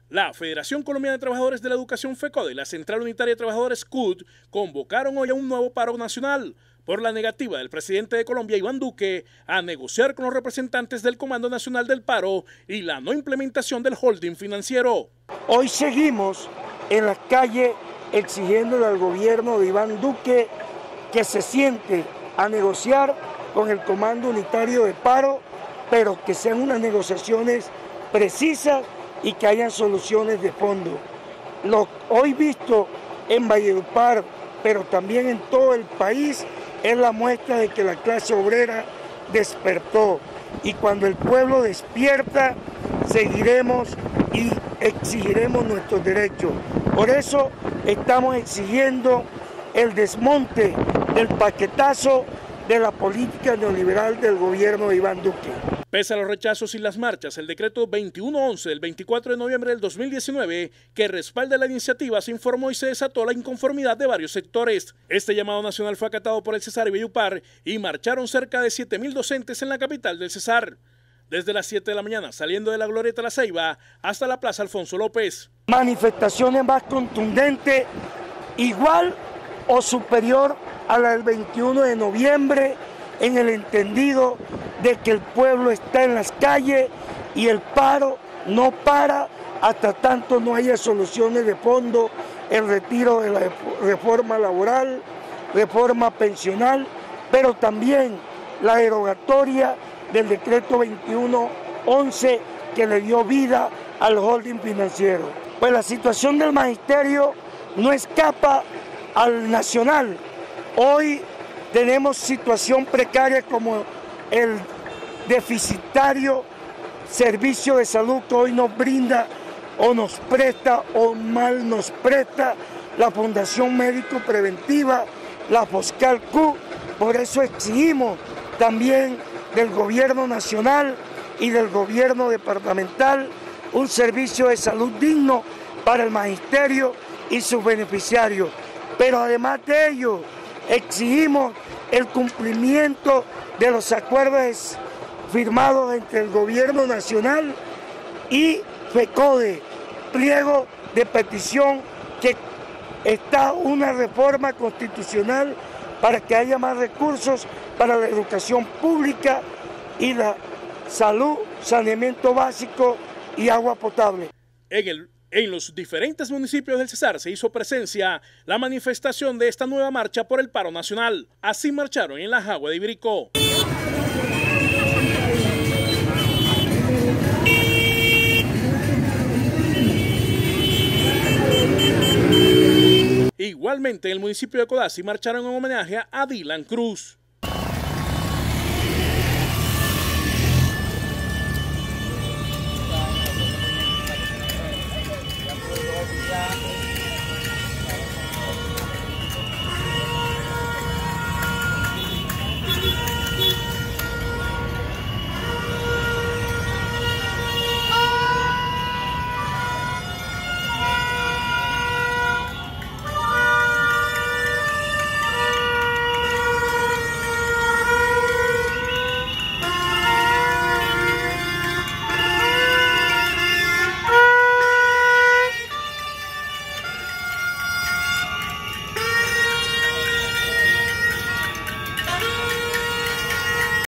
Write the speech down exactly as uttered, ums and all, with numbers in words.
La Federación Colombiana de Trabajadores de la Educación FECODE y la Central Unitaria de Trabajadores C U T convocaron hoy a un nuevo paro nacional por la negativa del presidente de Colombia, Iván Duque, a negociar con los representantes del Comando Nacional del Paro y la no implementación del holding financiero. Hoy seguimos en la calle exigiéndole al gobierno de Iván Duque que se siente a negociar con el Comando Unitario de Paro, pero que sean unas negociaciones precisas y que hayan soluciones de fondo. Lo hoy visto en Valledupar, pero también en todo el país, es la muestra de que la clase obrera despertó. Y cuando el pueblo despierta, seguiremos y exigiremos nuestros derechos. Por eso estamos exigiendo el desmonte del paquetazo de la política neoliberal del gobierno de Iván Duque. Pese a los rechazos y las marchas, el decreto veintiuno once del veinticuatro de noviembre del dos mil diecinueve, que respalda la iniciativa, se informó y se desató la inconformidad de varios sectores. Este llamado nacional fue acatado por el Cesar y Valledupar y marcharon cerca de siete mil docentes en la capital del Cesar. Desde las siete de la mañana, saliendo de la Glorieta La Ceiba hasta la Plaza Alfonso López. Manifestaciones más contundentes, igual o superior a la del veintiuno de noviembre, en el entendido de que el pueblo está en las calles y el paro no para hasta tanto no haya soluciones de fondo, el retiro de la reforma laboral, reforma pensional, pero también la derogatoria del decreto veintiuno once que le dio vida al holding financiero. Pues la situación del magisterio no escapa al nacional. Hoy tenemos situación precaria como el deficitario servicio de salud que hoy nos brinda o nos presta o mal nos presta la Fundación Médico Preventiva, la Foscal-Q. Por eso exigimos también del gobierno nacional y del gobierno departamental un servicio de salud digno para el magisterio y sus beneficiarios. Pero además de ello, exigimos el cumplimiento de los acuerdos firmados entre el gobierno nacional y FECODE, pliego de petición que está una reforma constitucional para que haya más recursos para la educación pública y la salud, saneamiento básico y agua potable. En el En los diferentes municipios del Cesar se hizo presencia la manifestación de esta nueva marcha por el paro nacional. Así marcharon en la Jagua de Ibiricó. Igualmente en el municipio de Codazzi marcharon en homenaje a Dylan Cruz.